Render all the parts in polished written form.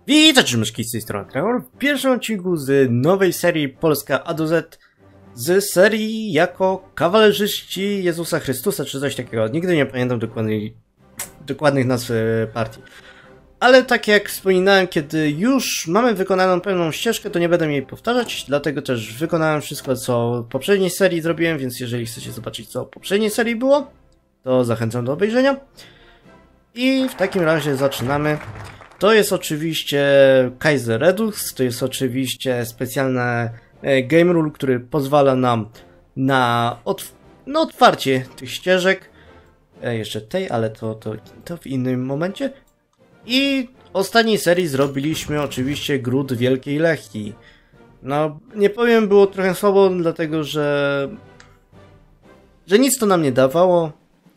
Witajcie myszki z tej strony Trevor w pierwszym odcinku z nowej serii Polska A do Z z serii jako kawalerzyści Jezusa Chrystusa czy coś takiego. Nigdy nie pamiętam dokładnych nazw partii. Ale tak jak wspominałem, kiedy już mamy wykonaną pełną ścieżkę, to nie będę jej powtarzać, dlatego też wykonałem wszystko, co w poprzedniej serii zrobiłem, więc jeżeli chcecie zobaczyć, co w poprzedniej serii było, to zachęcam do obejrzenia. I w takim razie zaczynamy. To jest oczywiście Kaiser Redux, to jest oczywiście specjalne game rule, który pozwala nam na otwarcie tych ścieżek. Jeszcze tej, ale to w innym momencie. I w ostatniej serii zrobiliśmy oczywiście Gród Wielkiej Lechii. No, nie powiem, było trochę słabo, dlatego że nic to nam nie dawało.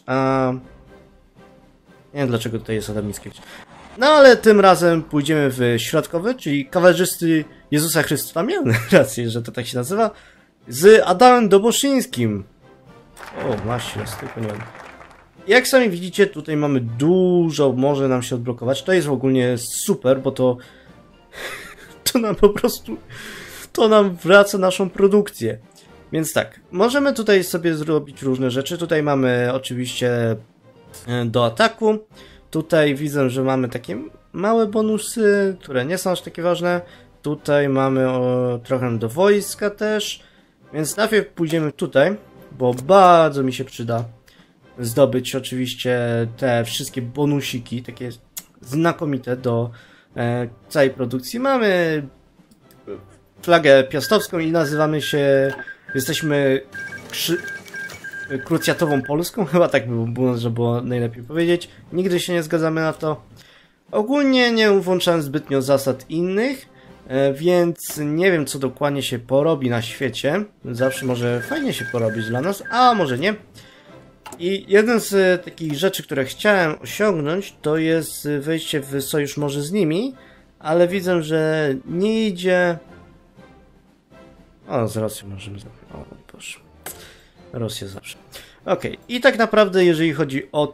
Nie wiem, dlaczego tutaj jest Adam Mickiewicz. No ale tym razem pójdziemy w środkowy, czyli kawalerzysty Jezusa Chrystusa. Miałem rację, że to tak się nazywa. Z Adamem Doboszyńskim. O, właśnie, tylko nie wiem. Jak sami widzicie, tutaj mamy dużo, może nam się odblokować. To jest ogólnie super, bo to nam po prostu, to nam wraca naszą produkcję. Więc tak, możemy tutaj sobie zrobić różne rzeczy. Tutaj mamy oczywiście do ataku. Tutaj widzę, że mamy takie małe bonusy, które nie są aż takie ważne. Tutaj mamy trochę do wojska też. Więc najpierw pójdziemy tutaj, bo bardzo mi się przyda zdobyć oczywiście te wszystkie bonusiki, takie znakomite do całej produkcji. Mamy flagę piastowską i nazywamy się, jesteśmy krucjatową Polską, chyba tak by było, że było najlepiej powiedzieć. Nigdy się nie zgadzamy na to. Ogólnie nie włączałem zbytnio zasad innych, więc nie wiem, co dokładnie się porobi na świecie. Zawsze może fajnie się porobić dla nas, a może nie. I jeden z takich rzeczy, które chciałem osiągnąć, to jest wejście w sojusz może z nimi, ale widzę, że nie idzie. O, z Rosją możemy zrobić. O, proszę. Rosja zawsze. Okej, i tak naprawdę jeżeli chodzi o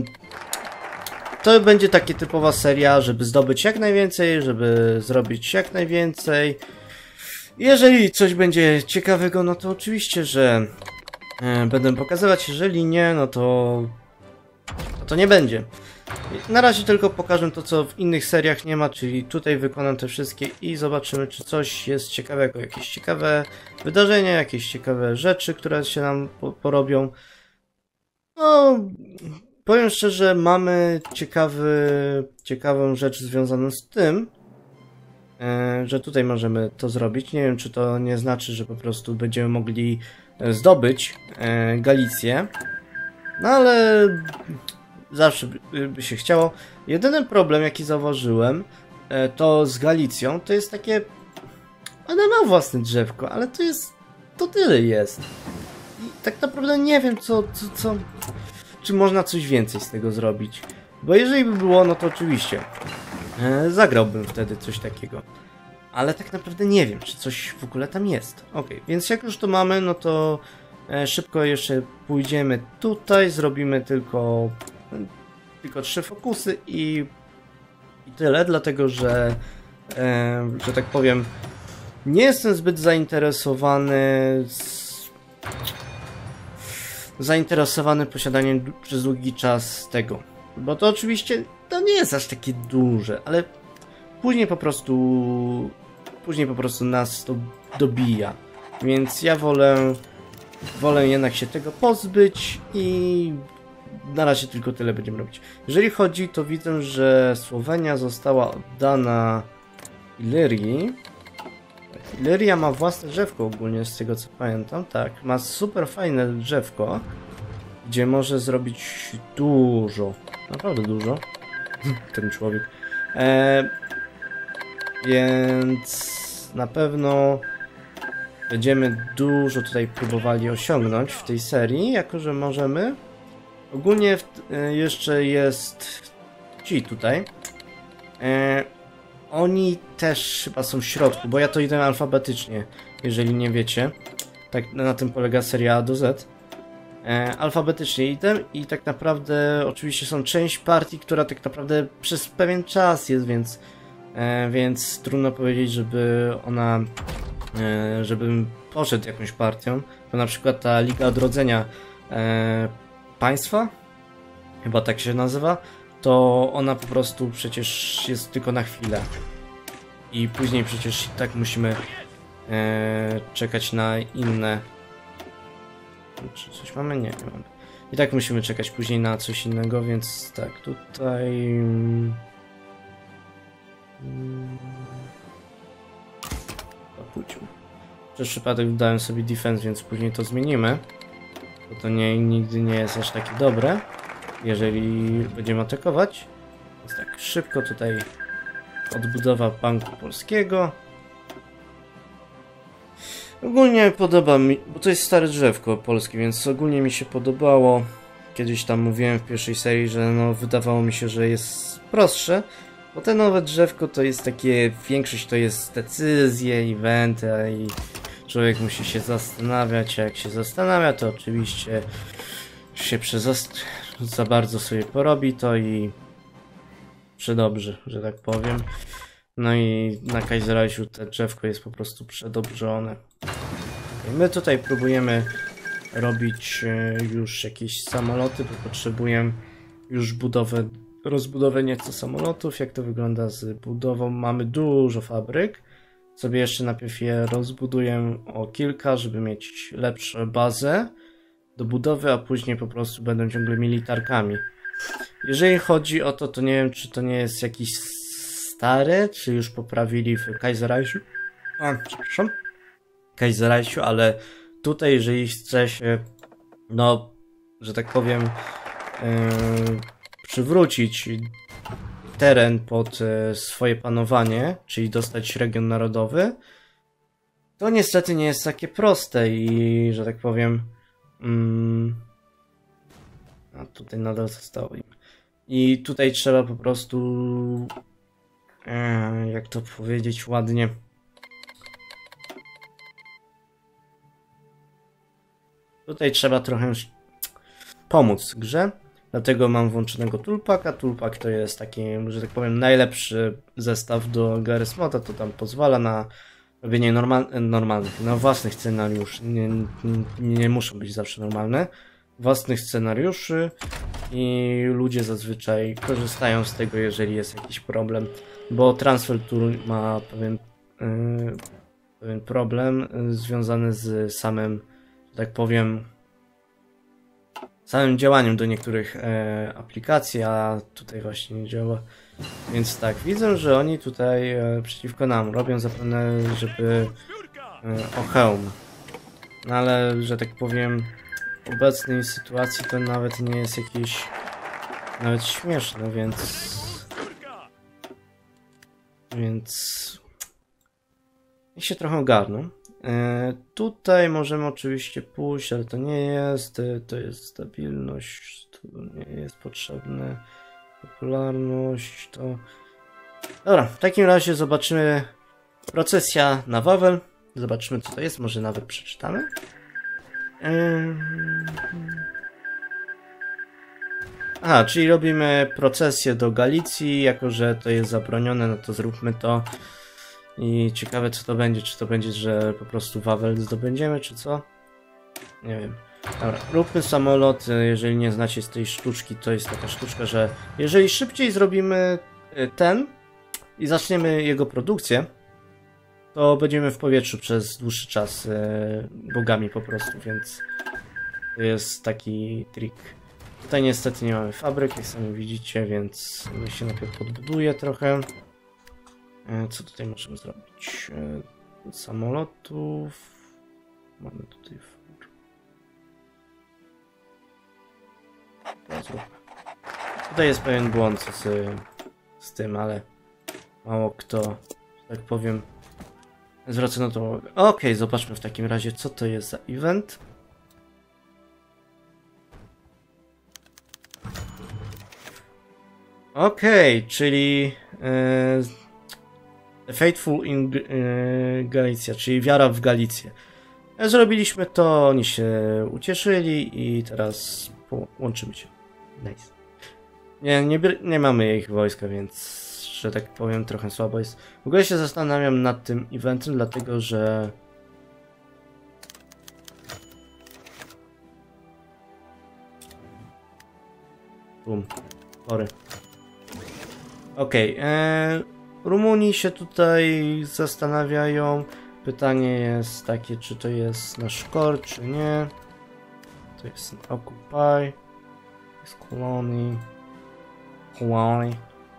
to będzie taka typowa seria, żeby zdobyć jak najwięcej, żeby zrobić jak najwięcej. Jeżeli coś będzie ciekawego, no to oczywiście, że będę pokazywać, jeżeli nie, no to nie będzie. Na razie tylko pokażę to, co w innych seriach nie ma, czyli tutaj wykonam te wszystkie i zobaczymy, czy coś jest ciekawego, jakieś ciekawe wydarzenia, jakieś ciekawe rzeczy, które się nam porobią. No, powiem szczerze, mamy ciekawą rzecz związaną z tym, że tutaj możemy to zrobić. Nie wiem, czy to nie znaczy, że po prostu będziemy mogli zdobyć Galicję. No ale zawsze by się chciało. Jedyny problem, jaki zauważyłem, to z Galicją, to jest takie... Ona ma własne drzewko, ale to tyle jest. I tak naprawdę nie wiem, czy można coś więcej z tego zrobić. Bo jeżeli by było, no to oczywiście zagrałbym wtedy coś takiego. Ale tak naprawdę nie wiem, czy coś w ogóle tam jest. Ok, więc jak już to mamy, no to szybko jeszcze pójdziemy tutaj, zrobimy tylko 3 fokusy i tyle, dlatego że tak powiem, nie jestem zbyt zainteresowany posiadaniem przez długi czas tego. Bo to oczywiście to nie jest aż takie duże, ale później po prostu nas to dobija. Więc ja wolę jednak się tego pozbyć i na razie tylko tyle będziemy robić. Jeżeli chodzi, to widzę, że Słowenia została oddana Ilyrii. Ilyria ma własne drzewko ogólnie, z tego co pamiętam. Tak, ma super fajne drzewko, gdzie może zrobić dużo. Naprawdę dużo. Ten człowiek. Więc na pewno będziemy dużo tutaj próbowali osiągnąć w tej serii, jako że możemy. Ogólnie jeszcze jest ci tutaj. Oni też chyba są w środku, bo ja to idę alfabetycznie, jeżeli nie wiecie. Tak na tym polega seria A do Z. Alfabetycznie idę i tak naprawdę oczywiście są część partii, która tak naprawdę przez pewien czas jest, więc więc trudno powiedzieć, żeby ona, żebym poszedł jakąś partią, bo na przykład ta Liga Odrodzenia Państwa, chyba tak się nazywa, to ona po prostu przecież jest tylko na chwilę i później przecież i tak musimy czekać na inne. Czy coś mamy? Nie, nie mamy. I tak musimy czekać później na coś innego, więc tak, tutaj... Pójdźmy. Przez przypadek dałem sobie defense, więc później to zmienimy. Bo to nigdy nie jest aż takie dobre, jeżeli będziemy atakować. Więc tak, szybko tutaj odbudowa Banku Polskiego. Ogólnie podoba mi, bo to jest stare drzewko polskie, więc ogólnie mi się podobało. Kiedyś tam mówiłem w pierwszej serii, że no wydawało mi się, że jest prostsze, bo te nowe drzewko to jest takie, większość to jest decyzje, eventy i człowiek musi się zastanawiać, a jak się zastanawia, to oczywiście się za bardzo sobie porobi to i przedobrze, że tak powiem. No i na Kaiserreichu te drzewko jest po prostu przedobrzone. My tutaj próbujemy robić już jakieś samoloty, bo potrzebuję już rozbudowę nieco samolotów. Jak to wygląda z budową? Mamy dużo fabryk. Sobie jeszcze najpierw je rozbuduję o kilka, żeby mieć lepszą bazę do budowy, a później po prostu będą ciągle militarkami. Jeżeli chodzi o to, to nie wiem, czy to nie jest jakiś stary, czy już poprawili w Kaiserreichu. Przepraszam. Kaiserreichu, ale tutaj, jeżeli chce się, no, że tak powiem, przywrócić teren pod swoje panowanie, czyli dostać region narodowy, to niestety nie jest takie proste i, że tak powiem, a tutaj nadal zostało im. I tutaj trzeba po prostu, jak to powiedzieć ładnie, tutaj trzeba trochę pomóc grze, dlatego mam włączonego Tulpaka. Tulpak to jest taki, że tak powiem, najlepszy zestaw do Garry's Moda, to tam pozwala na robienie normalnych, na własnych scenariuszy, nie muszą być zawsze normalne, własnych scenariuszy i ludzie zazwyczaj korzystają z tego, jeżeli jest jakiś problem, bo Transfer Tool ma pewien problem związany z samym, że tak powiem, samym działaniem do niektórych aplikacji, a tutaj właśnie nie działa. Więc tak, widzę, że oni tutaj przeciwko nam robią zapewne, żeby o hełm. No ale, że tak powiem, w obecnej sytuacji to nawet nie jest jakieś nawet śmieszne, więc niech się trochę ogarną. Tutaj możemy oczywiście pójść, ale to nie jest, to jest stabilność, to nie jest potrzebne, popularność, to... Dobra, w takim razie zobaczymy procesja na Wawel, zobaczymy co to jest, może nawet przeczytamy. Aha, czyli robimy procesję do Galicji, jako że to jest zabronione, no to zróbmy to. I ciekawe co to będzie, czy to będzie, że po prostu Wawel zdobędziemy, czy co? Nie wiem. Dobra, róbmy samolot, jeżeli nie znacie z tej sztuczki, to jest taka sztuczka, że jeżeli szybciej zrobimy ten i zaczniemy jego produkcję, to będziemy w powietrzu przez dłuższy czas bogami po prostu, więc to jest taki trik. Tutaj niestety nie mamy fabryk, jak sami widzicie, więc my się najpierw podbuduje trochę. Co tutaj możemy zrobić? Samolotów. Mamy tutaj. Tutaj jest pewien błąd z tym, ale mało kto, że tak powiem, zwraca na to uwagę. Okej, zobaczmy w takim razie, co to jest za event. Okej, czyli Faithful in Galicja, czyli wiara w Galicję. Zrobiliśmy to, oni się ucieszyli i teraz połączymy się. Nice. Nie mamy ich wojska, więc że tak powiem, trochę słabo jest. W ogóle się zastanawiam nad tym eventem, dlatego że... Sorry. Okej, Rumuni się tutaj zastanawiają. Pytanie jest takie, czy to jest nasz core, czy nie. To jest Occupy. Jest Colony. Colony.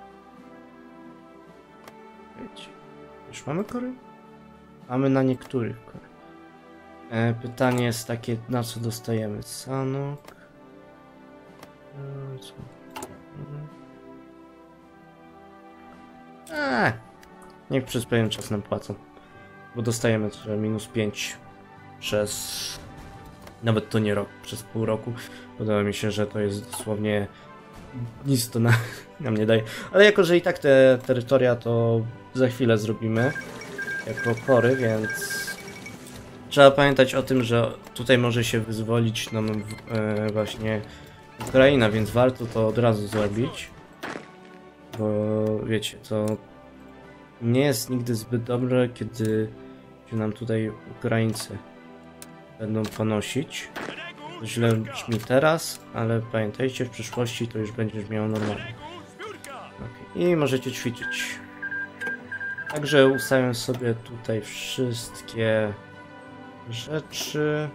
Wiecie. Już mamy kory? Mamy na niektórych kory. Pytanie jest takie, na co dostajemy? Sanok. Co? Niech przez pewien czas nam płacą. Bo dostajemy minus 5 przez... Nawet to nie rok, przez pół roku. Podoba mi się, że to jest dosłownie... Nic to nam nie daje. Ale jako, że i tak te terytoria to za chwilę zrobimy. Jako kory, więc... Trzeba pamiętać o tym, że tutaj może się wyzwolić nam właśnie Ukraina, więc warto to od razu zrobić. Bo wiecie, to nie jest nigdy zbyt dobre, kiedy się nam tutaj Ukraińcy będą ponosić. To źle brzmi teraz, ale pamiętajcie, w przyszłości to już będzie brzmiało normalnie. Okay. I możecie ćwiczyć. Także ustawiam sobie tutaj wszystkie rzeczy,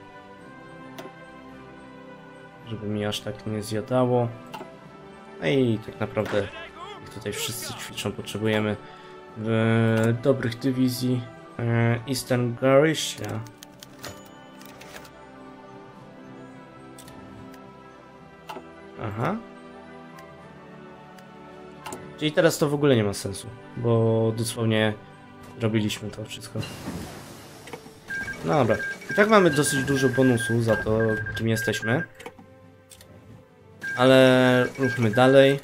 żeby mi aż tak nie zjadało. No i tak naprawdę tutaj wszyscy ćwiczą, potrzebujemy dobrych dywizji. Eastern Galicia. Aha. Czyli teraz to w ogóle nie ma sensu, bo dosłownie robiliśmy to wszystko. No dobra. I tak mamy dosyć dużo bonusu za to, kim jesteśmy. Ale ruchmy dalej.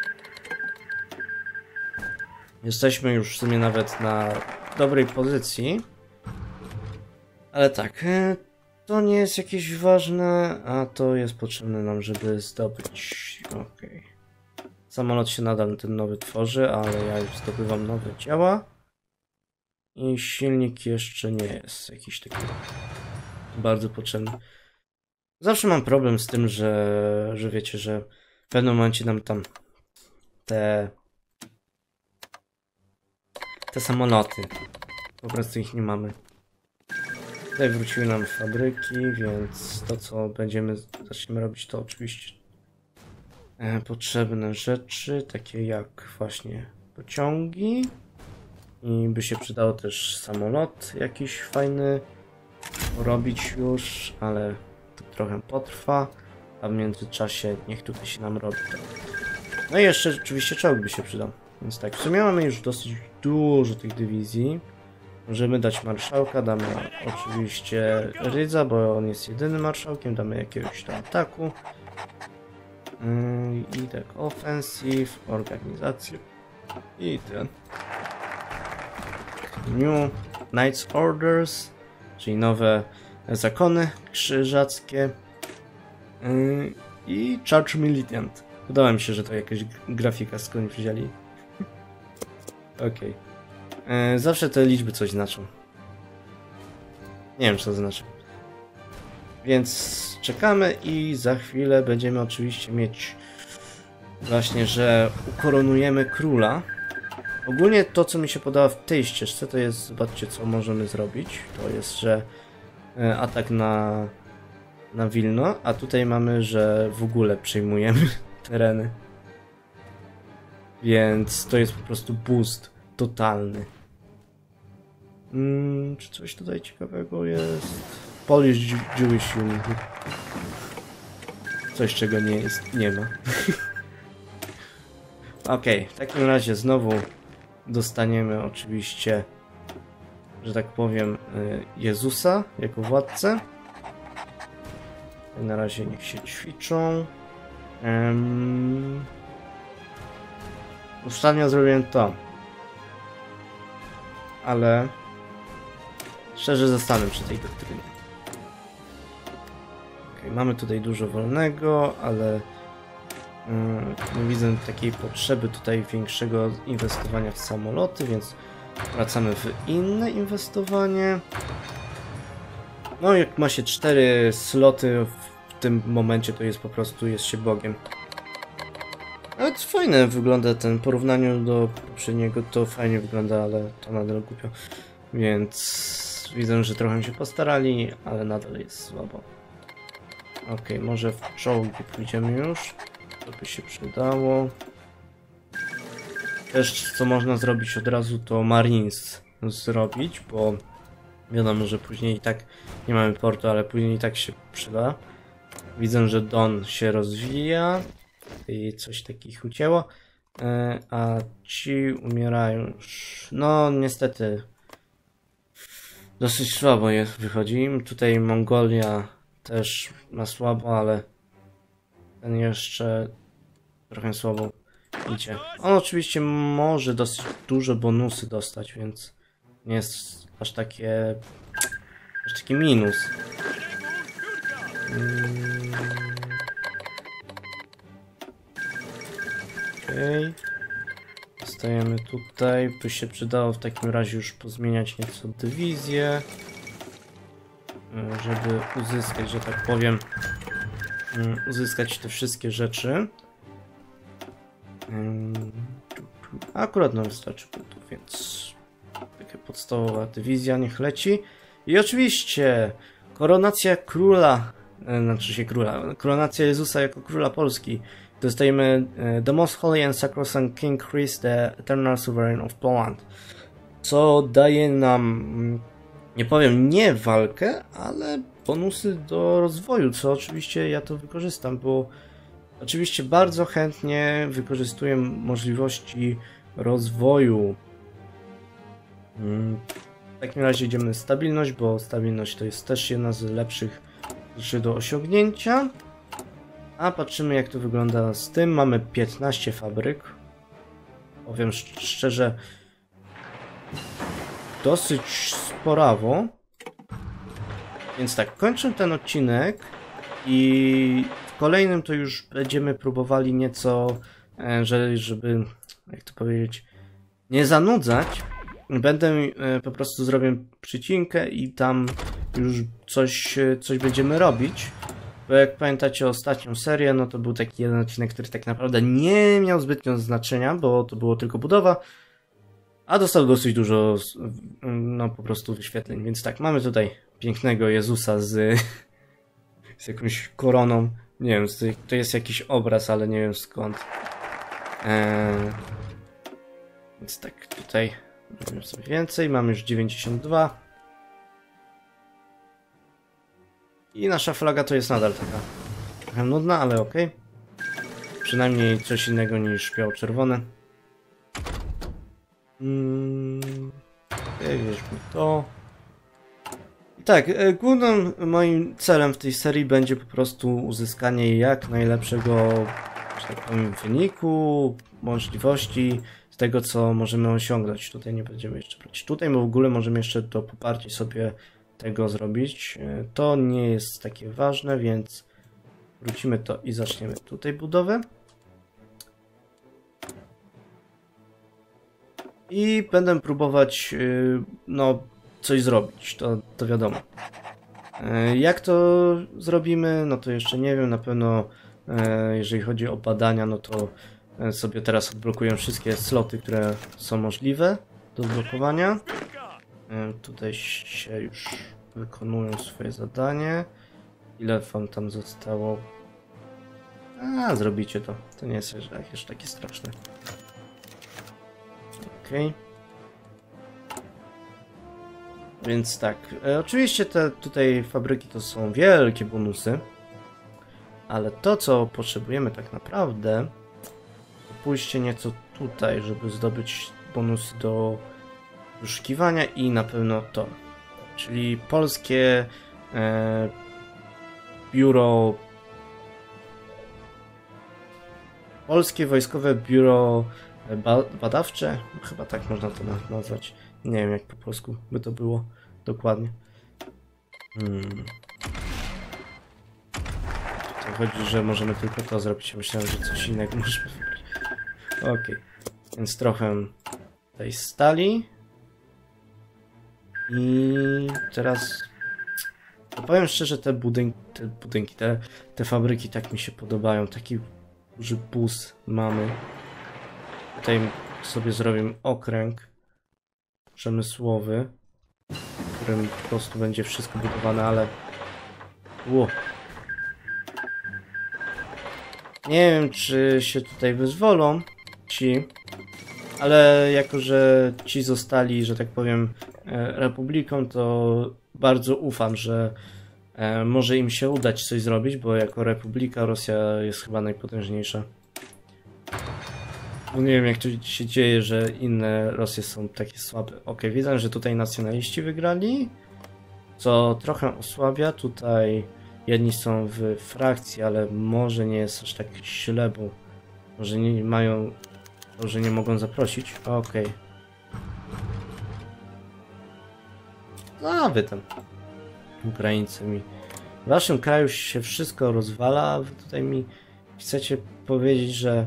Jesteśmy już w sumie nawet na dobrej pozycji. Ale tak, to nie jest jakieś ważne, a to jest potrzebne nam, żeby zdobyć... Okej. Samolot się nadal ten nowy tworzy, ale ja już zdobywam nowe działa. I silnik jeszcze nie jest jakiś taki bardzo potrzebny. Zawsze mam problem z tym, że wiecie, że w pewnym momencie nam tam te samoloty, po prostu ich nie mamy. Tutaj wróciły nam fabryki, więc to co zaczniemy robić, to oczywiście potrzebne rzeczy, takie jak właśnie pociągi. I by się przydało też samolot jakiś fajny robić już, ale to trochę potrwa, a w międzyczasie niech tutaj się nam robi. No i jeszcze oczywiście czołg by się przydał. Więc tak, w sumie mamy już dosyć dużo tych dywizji. Możemy dać marszałka, damy oczywiście Rydza, bo on jest jedynym marszałkiem, damy jakiegoś tam ataku. I tak, offensive, organizację i ten. New Knights Orders, czyli nowe zakony krzyżackie i Charge Militant. Podoba mi się, że to jakaś grafika skąd wzięli. Okej. Zawsze te liczby coś znaczą. Nie wiem, co to znaczy. Więc czekamy i za chwilę będziemy oczywiście mieć właśnie, że ukoronujemy króla. Ogólnie to, co mi się podoba w tej ścieżce, to jest, zobaczcie, co możemy zrobić. To jest, że atak na Wilno, a tutaj mamy, że w ogóle przejmujemy tereny. Więc to jest po prostu boost totalny. Czy coś tutaj ciekawego jest? Polish Jewish Unit. Coś, czego nie ma. Okej, w takim razie znowu dostaniemy oczywiście, że tak powiem, Jezusa jako władcę. Na razie niech się ćwiczą. Ostatnio zrobiłem to. Ale szczerze zostanę przy tej doktrynie. Okay, mamy tutaj dużo wolnego, ale Nie widzę takiej potrzeby tutaj większego inwestowania w samoloty, więc wracamy w inne inwestowanie. No jak ma się 4 sloty w tym momencie, to jest po prostu, jest się Bogiem. Ale fajne wygląda ten, w porównaniu do poprzedniego to fajnie wygląda, ale to nadal głupio. Więc widzę, że trochę się postarali, ale nadal jest słabo. Okej, może w czołgi pójdziemy już. To by się przydało. Też co można zrobić od razu, to Marines zrobić, bo wiadomo, że później i tak nie mamy portu, ale później i tak się przyda. Widzę, że Don się rozwija i coś takich ucięło, a ci umierają już. No niestety dosyć słabo wychodzi im. Tutaj Mongolia też ma słabo, ale ten jeszcze trochę słabo idzie. On oczywiście może dosyć dużo bonusy dostać, więc nie jest aż taki minus. Okej. Zostajemy tutaj. By się przydało w takim razie już pozmieniać nieco dywizję, żeby uzyskać, że tak powiem, uzyskać te wszystkie rzeczy. Akurat nam wystarczy punktów, więc taka podstawowa dywizja niech leci. I oczywiście koronacja króla, koronacja Jezusa jako króla Polski. Dostajemy The Most Holy and Sacrosanct King Chris, the Eternal Sovereign of Poland. Co daje nam, nie powiem nie walkę, ale bonusy do rozwoju, co oczywiście ja to wykorzystam, bo oczywiście bardzo chętnie wykorzystuję możliwości rozwoju. W takim razie idziemy stabilność, bo stabilność to jest też jedna z lepszych rzeczy do osiągnięcia. A patrzymy jak to wygląda z tym. Mamy 15 fabryk. Powiem szczerze, dosyć sporawo. Więc tak, kończę ten odcinek i w kolejnym to już będziemy próbowali nieco, żeby, jak to powiedzieć, nie zanudzać. Będę po prostu zrobię przycinkę i tam już coś będziemy robić. Bo jak pamiętacie ostatnią serię, no to był taki jeden odcinek, który tak naprawdę nie miał zbytnio znaczenia, bo to było tylko budowa, a dostał dosyć dużo, no po prostu wyświetleń. Więc tak, mamy tutaj pięknego Jezusa z jakąś koroną. Nie wiem, to jest jakiś obraz, ale nie wiem skąd. Więc tak, tutaj mamy sobie więcej, mamy już 92. I nasza flaga to jest nadal taka trochę nudna, ale okej. Przynajmniej coś innego niż biało-czerwone. Weźmy to. I tak, głównym moim celem w tej serii będzie po prostu uzyskanie jak najlepszego, że tak powiem, wyniku, możliwości z tego, co możemy osiągnąć. Tutaj nie będziemy jeszcze brać. Tutaj w ogóle możemy jeszcze do poparcia sobie tego zrobić. To nie jest takie ważne, więc wrócimy to i zaczniemy tutaj budowę. I będę próbować no coś zrobić, to wiadomo. Jak to zrobimy, no to jeszcze nie wiem, na pewno jeżeli chodzi o badania, no to sobie teraz odblokuję wszystkie sloty, które są możliwe do odblokowania. Tutaj się już wykonują swoje zadanie. Ile wam tam zostało? A, zrobicie to. To nie jest jakieś takie straszne. Okej. Więc tak. Oczywiście te tutaj fabryki to są wielkie bonusy. Ale to, co potrzebujemy tak naprawdę, to pójście nieco tutaj, żeby zdobyć bonusy do wyszukiwania i na pewno to. Czyli polskie biuro... Polskie Wojskowe Biuro Badawcze? Chyba tak można to nazwać. Nie wiem jak po polsku by to było dokładnie. To chodzi, że możemy tylko to zrobić. Myślałem, że coś innego możemy wybrać. Okej. Więc trochę tej stali. I teraz... Powiem szczerze, te budynki, te fabryki tak mi się podobają. Taki duży bus mamy. Tutaj sobie zrobimy okręg przemysłowy, w którym po prostu będzie wszystko budowane, ale... Ło. Nie wiem, czy się tutaj wyzwolą ci, ale jako, że ci zostali, że tak powiem, republiką, to bardzo ufam, że może im się udać coś zrobić, bo jako republika Rosja jest chyba najpotężniejsza. Bo nie wiem, jak to się dzieje, że inne Rosje są takie słabe. Ok, widzę, że tutaj nacjonaliści wygrali, co trochę osłabia. Tutaj jedni są w frakcji, ale może nie jest aż tak źle, bo może nie mają, może nie mogą zaprosić. Ok. No, wy tam, Ukraińcy mi. W waszym kraju się wszystko rozwala, a wy tutaj mi chcecie powiedzieć, że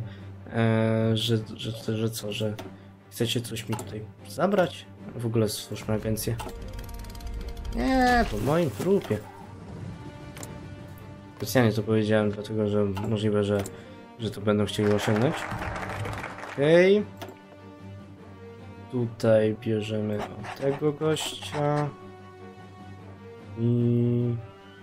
że chcecie coś mi tutaj zabrać? W ogóle stwórzmy agencję. Nie, po moim trupie. Specjalnie to powiedziałem, dlatego że możliwe, że to będą chcieli osiągnąć. Okej. Tutaj bierzemy tego gościa. I...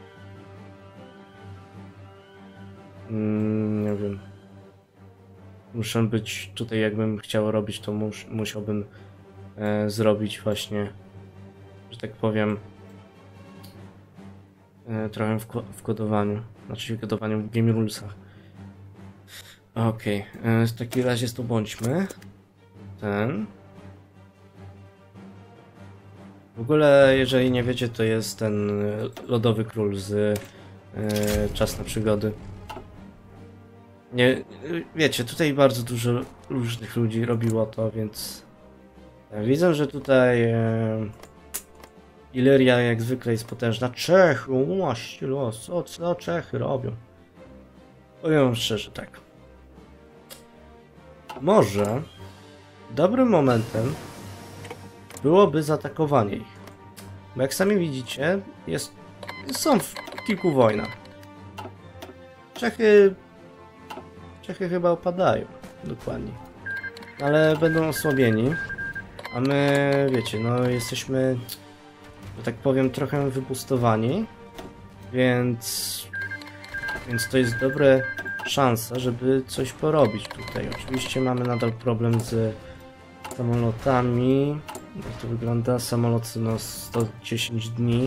nie wiem. Muszę być tutaj, jakbym chciał robić, to musiałbym zrobić właśnie, że tak powiem, trochę w kodowaniu, znaczy w kodowaniu w game rulesach. Okej, w takim razie to bądźmy. Ten. W ogóle, jeżeli nie wiecie, to jest ten lodowy król z Czas na przygody. Nie, wiecie, tutaj bardzo dużo różnych ludzi robiło to, więc widzę, że tutaj Ileria jak zwykle jest potężna. Czechy, właśnie los, co Czechy robią? Powiem szczerze, tak. Może dobrym momentem byłoby zaatakowanie ich. Bo jak sami widzicie, są w kilku wojnach. Czechy chyba opadają, dokładnie. Ale będą osłabieni. A my, wiecie, no jesteśmy, że tak powiem, trochę wybustowani. Więc to jest dobra szansa, żeby coś porobić tutaj. Oczywiście mamy nadal problem z samolotami. Jak to wygląda? Samolot no 110 dni.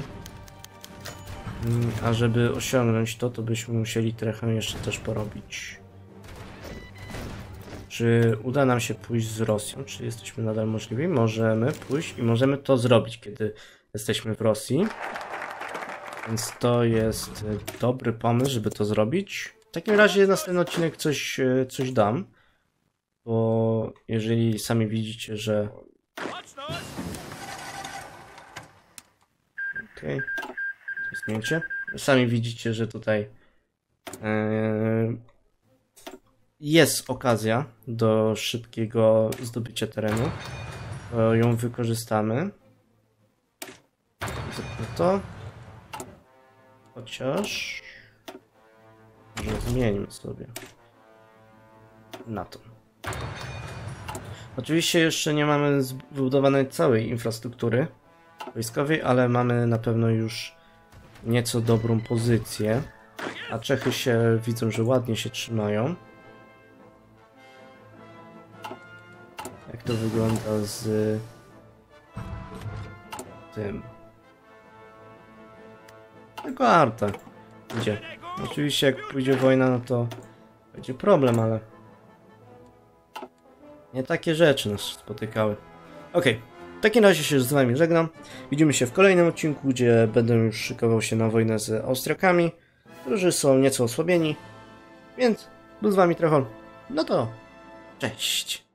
A żeby osiągnąć to byśmy musieli trochę jeszcze też porobić. Czy uda nam się pójść z Rosją? Czy jesteśmy nadal możliwi? Możemy pójść i możemy to zrobić, kiedy jesteśmy w Rosji. Więc to jest dobry pomysł, żeby to zrobić. W takim razie następny odcinek coś dam. Bo jeżeli sami widzicie, że... Okej. To jest zdjęcie. Sami widzicie, że tutaj jest okazja do szybkiego zdobycia terenu. To ją wykorzystamy. Zróbmy to. Chociaż... może zmieńmy sobie na to. Oczywiście jeszcze nie mamy zbudowanej całej infrastruktury wojskowej, ale mamy na pewno już nieco dobrą pozycję. A Czechy się widzą, że ładnie się trzymają. Jak to wygląda z tym? Tylko Arta idzie. Oczywiście jak pójdzie wojna, no to będzie problem, ale nie takie rzeczy nas spotykały. Okej, w takim razie się z wami żegnam. Widzimy się w kolejnym odcinku, gdzie będę już szykował się na wojnę z Austriakami, którzy są nieco osłabieni. Więc był z wami Trochol. No to cześć.